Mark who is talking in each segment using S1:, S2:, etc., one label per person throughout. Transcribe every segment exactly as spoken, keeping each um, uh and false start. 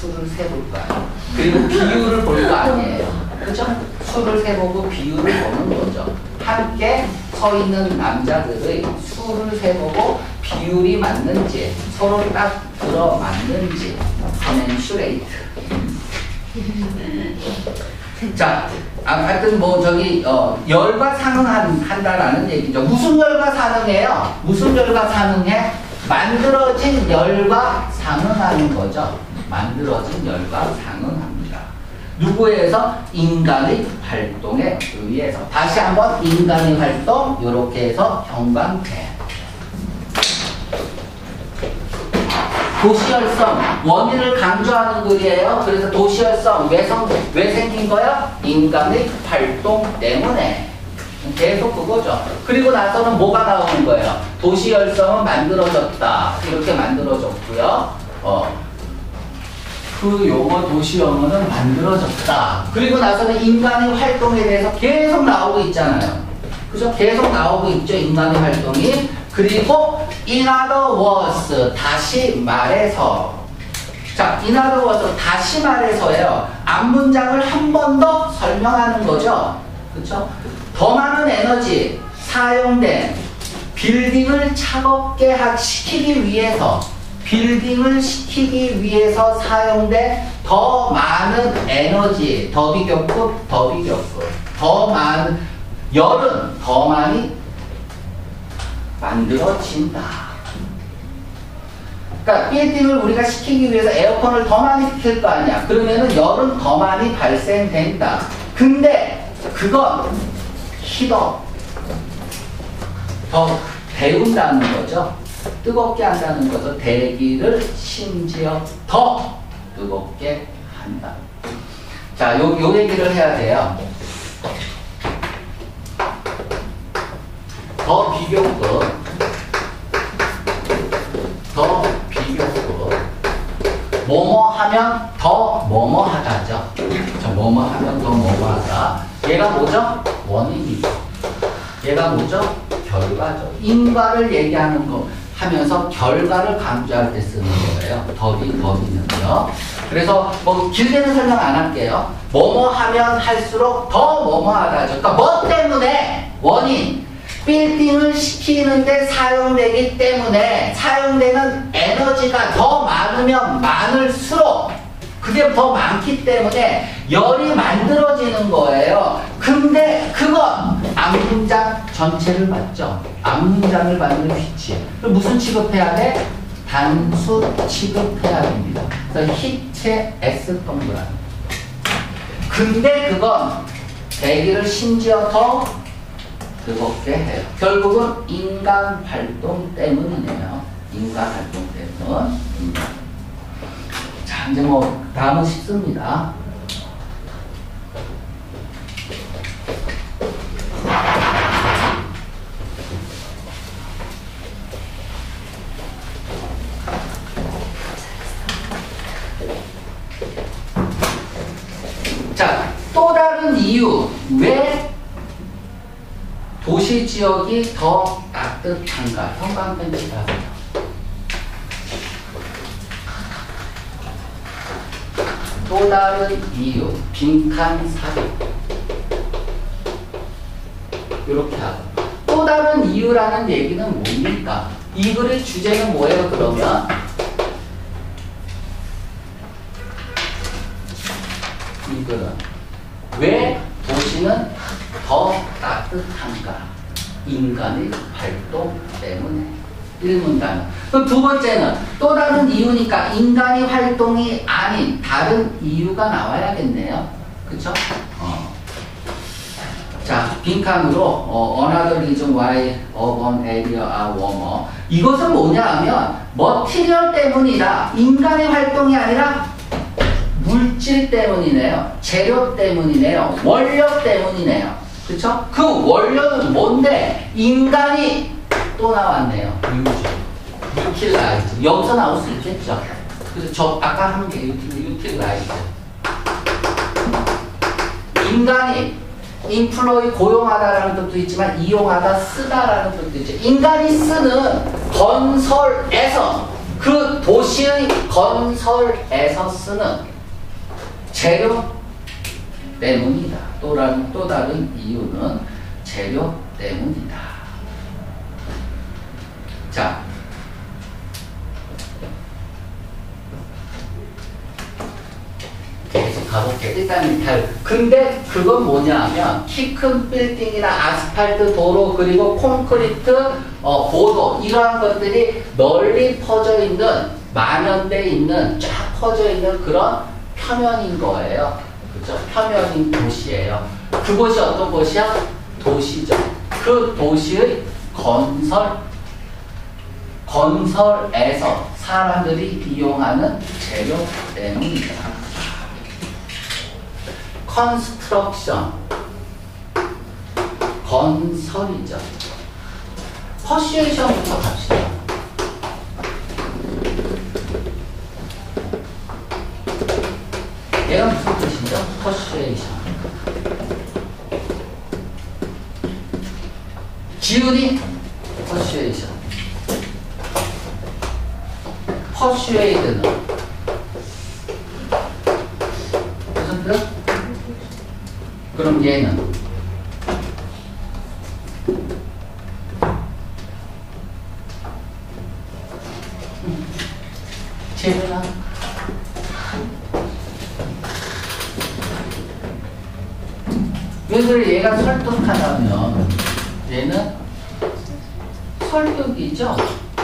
S1: 수를 세볼 거 아니에요. 그리고 비율을 볼 거 아니에요. 그죠? 수를 세보고 비율을 보는 거죠. 함께 서 있는 남자들의 수를 세보고 비율이 맞는지 서로 딱 들어맞는지 commensurate. 자, 아, 하여튼 뭐 저기 어, 열과 상응한다라는 얘기죠. 무슨 열과 상응해요? 무슨 열과 상응해? 만들어진 열과 상응하는 거죠. 만들어진 열과 상응합니다. 누구에서? 인간의 활동에 의해서. 다시 한번 인간의 활동 이렇게 해서 형광펜. 도시열성, 원인을 강조하는 글이에요. 그래서 도시열성, 왜, 성, 왜 생긴 거야? 인간의 활동 때문에. 계속 그거죠. 그리고 나서는 뭐가 나오는 거예요? 도시열성은 만들어졌다. 이렇게 만들어졌고요. 어, 그 용어 도시영어는 만들어졌다. 그리고 나서는 인간의 활동에 대해서 계속 나오고 있잖아요. 그죠? 계속 나오고 있죠. 인간의 활동이. 그리고 in other words, 다시 말해서. 자, in other words, 다시 말해서예요. 앞문장을 한 번 더 설명하는 거죠. 그렇죠? 더 많은 에너지 사용된 빌딩을 차갑게 시키기 위해서 빌딩을 시키기 위해서 사용된 더 많은 에너지 더 비교급 더 비교급 더 많은 열은 더 많이 만들어진다. 그러니까 빌딩을 우리가 시키기 위해서 에어컨을 더 많이 시킬 거 아니야. 그러면은 열은 더 많이 발생된다. 근데 그건 히더 더 데운다는 거죠. 뜨겁게 한다는 거죠. 대기를 심지어 더 뜨겁게 한다. 자, 요, 요 얘기를 해야 돼요. 더 비교급 더 비교급 뭐뭐 하면 더 뭐뭐 하다죠. 자, 뭐뭐 하면 더 뭐뭐 하다. 얘가 뭐죠? 원인이죠. 얘가 뭐죠? 결과죠. 인과를 얘기하는 거 하면서 결과를 강조할 때 쓰는 거예요. 더비, 더비는요. 그래서 뭐 길게는 설명 안 할게요. 뭐뭐 하면 할수록 더 뭐뭐 하다죠. 그러니까 뭐 때문에? 원인. 빌딩을 시키는데 사용되기 때문에 사용되는 에너지가 더 많으면 많을수록 그게 더 많기 때문에 열이 만들어지는 거예요. 근데 그건 앞문장 전체를 받죠. 앞문장을 받는 위치. 그럼 무슨 취급해야 돼? 단수 취급해야 됩니다. 그래서 히체 S 동그라미. 근데 그건 대기를 심지어 더 뜨겁게 해요. 결국은 인간 활동 때문이네요. 인간 활동 때문. 인간. 자, 이제 뭐 다음은 쉽습니다. 자, 또 다른 이유. 왜 도시 지역이 더 따뜻한가? 형광펜 칠하세요. 또 다른 이유, 빈칸 삽입. 이렇게 하고. 또 다른 이유라는 얘기는 뭡니까? 이 글의 주제는 뭐예요, 그러면? 이 글은 왜 도시는 더 따뜻한가? 인간의 활동 때문에. 일문단어. 그럼 두 번째는 또 다른 이유니까 인간의 활동이 아닌 다른 이유가 나와야겠네요. 그쵸? 어. 자, 빈칸으로 어, Another reason why urban area are warmer. 이것은 뭐냐 하면 머티리얼 때문이다. 인간의 활동이 아니라 물질 때문이네요. 재료 때문이네요. 원료 때문이네요. 그쵸? 그 원료는 뭔데? 인간이 또 나왔네요. 유지. 유틸라이즈. 여기서 나올 수 있겠죠. 그래서 저 아까 한 게 유틸라이즈. 인간이 인플로이 고용하다라는 뜻도 있지만 이용하다 쓰다라는 뜻도 있죠. 인간이 쓰는 건설에서 그 도시의 건설에서 쓰는 재료 때문이다. 또 다른, 또 다른 이유는 재료 때문이다. 자, 계속 가볼게. 일단 잘. 근데 그건 뭐냐 하면 키 큰 빌딩이나 아스팔트 도로 그리고 콘크리트 어, 보도 이러한 것들이 널리 퍼져 있는 만연돼 있는 쫙 퍼져 있는 그런 표면인 거예요. 그죠? 표면인 도시예요. 그곳이 어떤 곳이야? 도시죠. 그 도시의 건설 건설에서 사람들이 이용하는 재료 때문이다. 컨스트럭션 건설이죠. 퍼슈에이션부터 갑시다. 얘가 무슨 뜻이죠? 퍼슈에이션. 지훈이 퍼슈에이션. 퍼슈에이드는 무슨 뜻? 그럼 얘는 재료나 왜 그래? 얘가 설득하려면 얘는 설득이죠.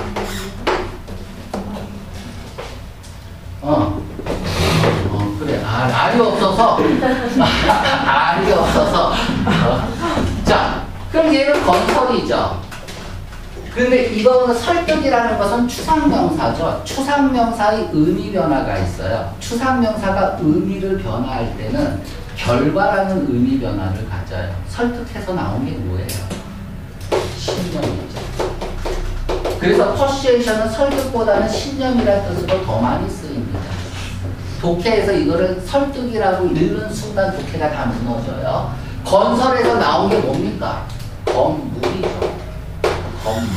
S1: 어, 어 그래. 아, 알이 없어서 알이 없어서 어. 자, 그럼 얘는 건설이죠. 근데 이거는 설득이라는 것은 추상명사죠. 추상명사의 의미 변화가 있어요. 추상명사가 의미를 변화할 때는 결과라는 의미 변화를 가져요. 설득해서 나온 게 뭐예요? 신념이죠. 그래서 퍼슈에이션은 설득보다는 신념이라는 뜻으로 더 많이 쓰입니다. 독해에서 이거를 설득이라고 읽는 순간 독해가 다 무너져요. 건설에서 나온 게 뭡니까? 건물이죠. 건물.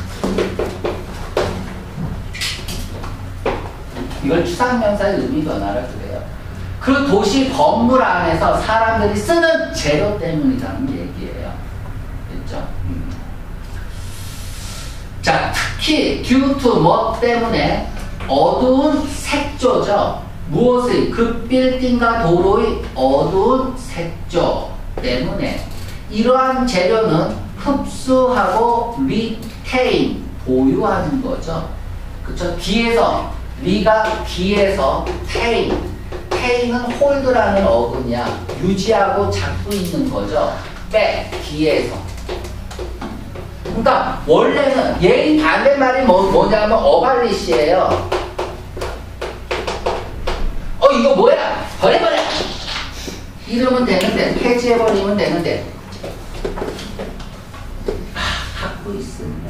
S1: 이걸 추상명사의 의미 변화를 그래요. 그 도시 건물 안에서 사람들이 쓰는 재료 때문이라는 얘기예요. 됐죠? 음. 자, 특히 due to 뭐 때문에 어두운 색조죠. 무엇의? 그 빌딩과 도로의 어두운 색조 때문에 이러한 재료는 흡수하고 retain, 보유하는 거죠. 그쵸? 뒤에서, 리가 뒤에서tain, tain은 hold라는 어근이야. 유지하고 잡고 있는 거죠. back, 뒤에서. 그러니까 원래는 얘의 반대말이 뭐, 뭐냐면 어발리시예요. 어 이거 뭐야? 버려버려! 이러면 되는데, 폐지해버리면 되는데 아, 갖고 있습니다.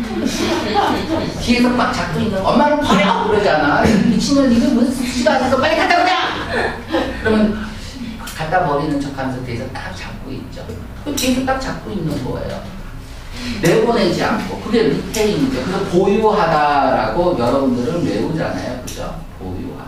S1: 뒤에서 막 잡고 있는 엄마는 버려! 그러잖아. 미친년 이거 무슨 쓰지도 않아서 빨리 갖다 버려! 그러면 갖다 버리는 척하면서 뒤에서 딱 잡고 있죠. 뒤에서 딱 잡고 있는 거예요. 내보내지 않고. 그게 리테인이죠. 그래서 보유하다라고 여러분들은 외우잖아요. 그죠? 보유하다.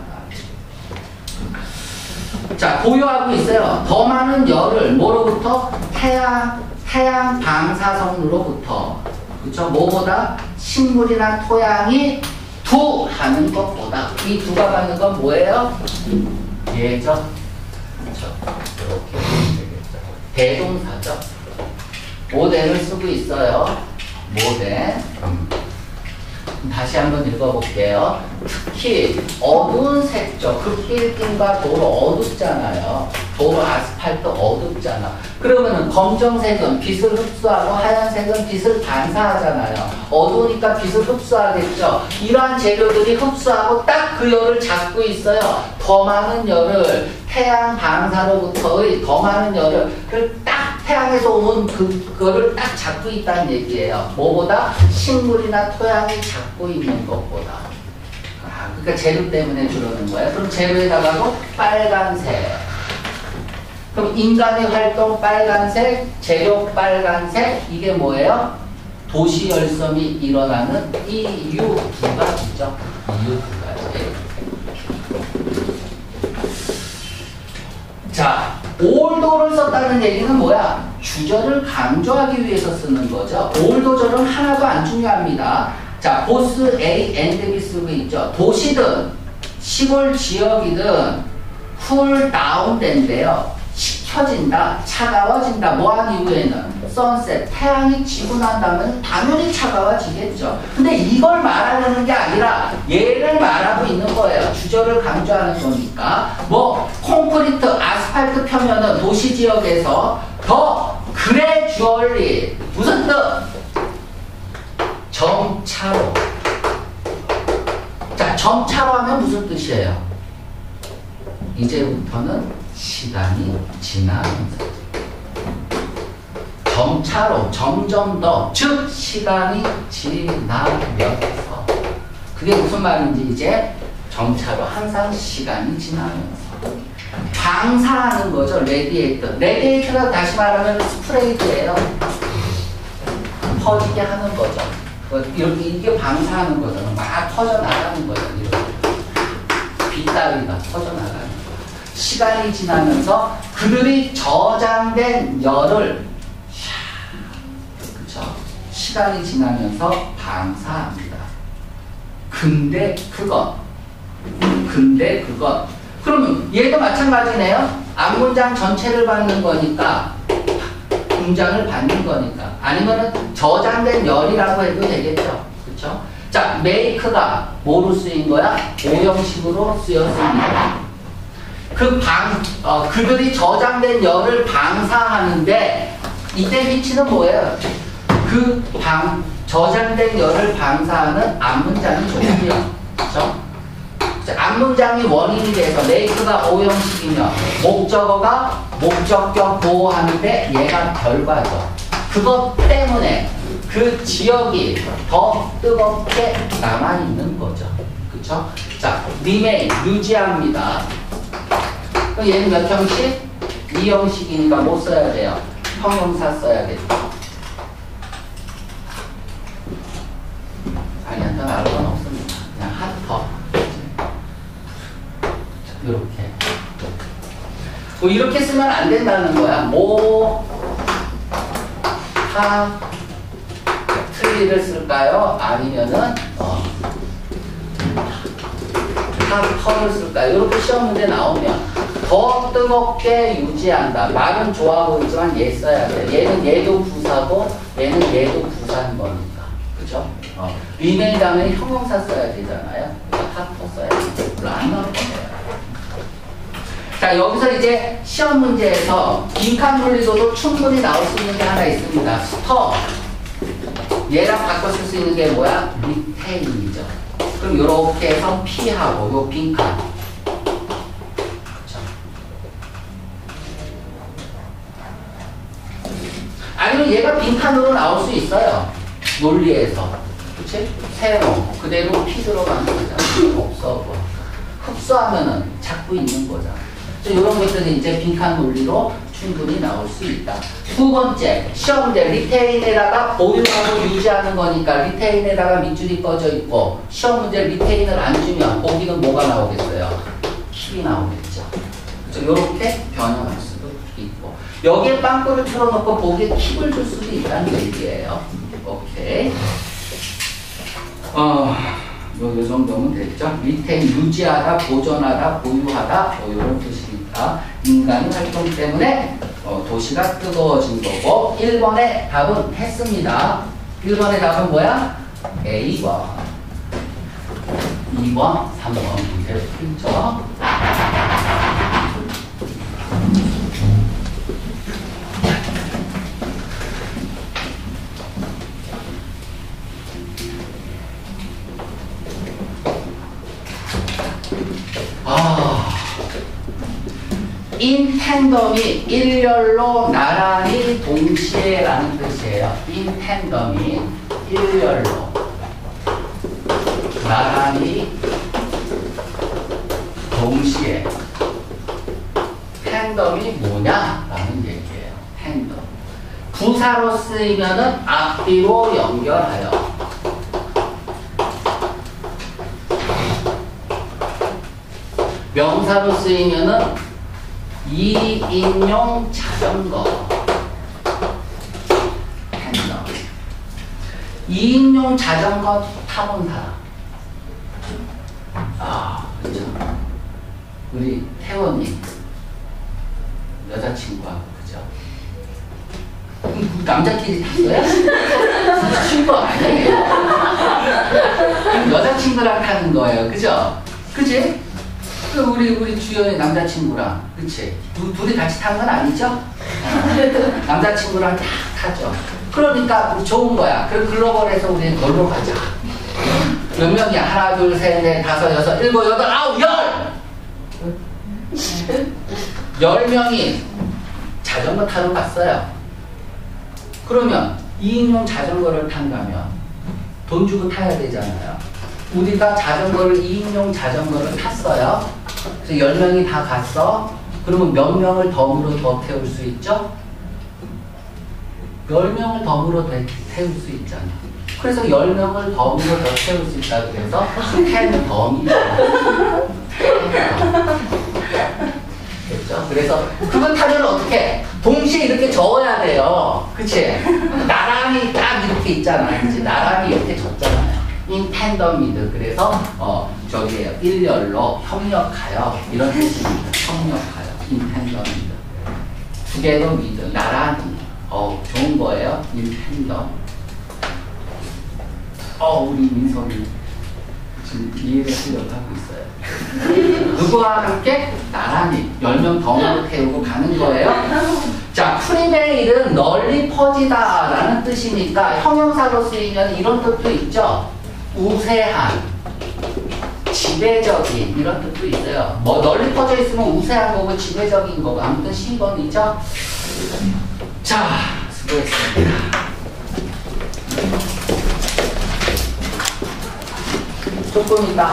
S1: 자, 보유하고 있어요. 더 많은 열을 뭐로부터? 태양, 태양 방사선으로부터. 그쵸? 뭐보다? 식물이나 토양이 두 하는 것보다. 이 두가 가는 건 뭐예요? 얘죠. 그쵸? 이렇게 되겠죠. 대동사죠. 모델을 쓰고 있어요. 모델. 다시 한번 읽어볼게요. 특히 어두운 색조, 그 빌딩과 도로 어둡잖아요. 도로 아스팔트 어둡잖아. 그러면은 검정색은 빛을 흡수하고 하얀색은 빛을 반사하잖아요. 어두우니까 빛을 흡수하겠죠. 이러한 재료들이 흡수하고 딱 그 열을 잡고 있어요. 더 많은 열을 태양 방사로부터의 더 많은 열을 그 딱 태양에서 온 그, 그거를 딱 잡고 있다는 얘기예요. 뭐보다? 식물이나 토양이 잡고 있는 것보다. 아, 그러니까 재료 때문에 그러는 거예요. 그럼 재료에다가도 빨간색. 그럼 인간의 활동 빨간색, 재료 빨간색, 이게 뭐예요? 도시 열섬이 일어나는 이유 두 가지죠. 이유 두 가지. 자, 올도를 썼다는 얘기는 뭐야? 주절을 강조하기 위해서 쓰는 거죠. 올도절은 하나도 안 중요합니다. 자, 보스 A, and B 쓰고 있죠. 도시든 시골 지역이든 쿨 다운 된대요. 식혀진다, 차가워진다. 뭐한 이후에는 선셋, 태양이 지고 난 다음에 당연히 차가워지겠죠. 근데 이걸 말하려는 게 아니라 얘를 말하고 있는 거예요. 주절을 강조하는 거니까. 뭐 콘크리트, 아스팔트 펴면은 도시 지역에서 더 그래주얼리 무슨 뜻? 점차로. 자, 점차로 하면 무슨 뜻이에요? 이제부터는 시간이 지나면서 점차로 점점 더, 즉 시간이 지나면서. 그게 무슨 말인지 이제 점차로 항상 시간이 지나면서 방사하는 거죠. 레디에이터. 레디에이터가 다시 말하면 스프레이드예요. 퍼지게 하는 거죠. 이렇게 이게 방사하는 거잖아. 막 퍼져나가는 거죠. 빗다리가 퍼져나가는 거죠. 시간이 지나면서 그들이 저장된 열을 그쵸? 시간이 지나면서 방사합니다. 근데 그것 근데 그것 그러면 얘도 마찬가지네요. 앞문장 전체를 받는 거니까 문장을 받는 거니까 아니면은 저장된 열이라고 해도 되겠죠. 그쵸? 자, make가 뭐로 쓰인 거야? 오형식으로 쓰였습니다. 그 방, 어, 그들이 저장된 열을 방사하는데 이때 위치는 뭐예요? 그 방, 저장된 열을 방사하는 앞문장이 좋고요. 그렇죠? 앞문장이 원인이 돼서 make가 오형식이며 목적어가 목적격 보호하는데 얘가 결과죠. 그것 때문에 그 지역이 더 뜨겁게 남아있는 거죠. 그렇죠? 자, remain, 유지합니다. 그럼 얘는 몇 형식? 이 형식이니까 뭐 써야 돼요? 형용사 써야겠죠. 아니한테 말할 건 없습니다. 그냥 하터. 이렇게. 뭐 이렇게 쓰면 안 된다는 거야. 뭐, 하, 트리를 쓸까요? 아니면은, 어, 하터를 쓸까요? 이렇게 시험 문제 나오면. 더 뜨겁게 유지한다. 말은 좋아 보이지만 얘 써야 돼. 얘는 얘도 부사고 얘는 얘도 부사인 거니까. 그죠? 어. remain 다음에 형용사 써야 되잖아요. 하터 써야 돼. 물론 안 나올 거예요. 자, 여기서 이제 시험 문제에서 빈칸 분리도도 충분히 나올 수 있는 게 하나 있습니다. 스톱. 얘랑 바꿔 쓸 수 있는 게 뭐야? retain이죠. 그럼 요렇게 해서 P하고 요 빈칸. 아니면 얘가 빈칸으로 나올 수 있어요. 논리에서. 그치? 세로. 그대로 P 들어가는 거잖아. 없어. 흡수하면은 자꾸 있는 거잖아. 이런 것들이 이제 빈칸 논리로 충분히 나올 수 있다. 두 번째, 시험 문제. 리테인에다가 보유하고 유지하는 거니까 리테인에다가 밑줄이 꺼져 있고 시험 문제 리테인을 안 주면 거기는 뭐가 나오겠어요? 킬이 나오겠죠. 이렇게 변형할 수도 있고 여기에 빵꾸를 틀어놓고 보기에 킵을 줄 수도 있다는 얘기예요. 오케이. 어, 요, 요 정도면 됐죠. 리테인, 유지하다, 보존하다, 보유하다, 뭐 이런 뜻이니까 인간의 활동 때문에 어, 도시가 뜨거워진 거고 일 번의 답은 했습니다. 일 번의 답은 뭐야? 에이 번. 이 번, 삼 번 문제를 풀죠. 아, 인텐덤이 일렬로 나란히 동시에 라는 뜻이에요. 인텐덤이 일렬로 나란히 동시에. 텐덤이 뭐냐? 라는 얘기예요. 텐덤. 부사로 쓰이면은 앞뒤로 연결하여. 명사로 쓰이면은 이인용 자전거. 펜더. 이인용 자전거 타본 사람. 아, 그렇죠. 우리 태원이 여자친구하고 그죠? 남자끼리 탔어요? 친구 아니에요? 여자친구랑 타는 거예요, 그죠? 그지? 그 우리 우리 주연이 남자친구랑, 그치? 두, 둘이 같이 탄 건 아니죠? 어. 남자친구랑 딱 타죠. 그러니까 좋은 거야. 그럼 글로벌에서 우리 놀러 가자. 몇 명이야? 하나, 둘, 셋, 넷, 다섯, 여섯, 일곱, 여덟, 아홉, 열! 열 명이 자전거 타러 갔어요. 그러면 이인용 자전거를 탄다면 돈 주고 타야 되잖아요. 우리가 자전거를 이인용 자전거를 탔어요. 그래서 열 명이 다 갔어. 그러면 몇 명을 덤으로 더 태울 수 있죠? 열 명을 덤으로 태울 수 있잖아. 그래서 열 명을 덤으로 더 태울 수 있다 그래서 텐 덤이 됐죠? 그래서 그걸 타면 어떻게? 동시에 이렇게 적어야 돼요. 그치? 나란히 딱 이렇게 있잖아. 그치? 나란히 이렇게 적잖아요. in tandem with. 그래서 어 저기 일렬로 협력하여 이런 뜻입니다. 협력하여 in tandem with. together with. 나란히. 어 좋은 거예요. in tandem. 어 우리 민석이 지금 이해를 하려고 하고 있어요. 누구와 함께? 나란히 열 명 덤으로 태우고 가는 거예요. 자, 프리메일은 널리 퍼지다 라는 뜻이니까 형용사로 쓰이면 이런 뜻도 있죠. 우세한, 지배적인 이런 뜻도 있어요. 뭐 널리 퍼져 있으면 우세한 거고 지배적인 거고 아무튼 십 번이죠. 자, 수고했습니다. 조금 이따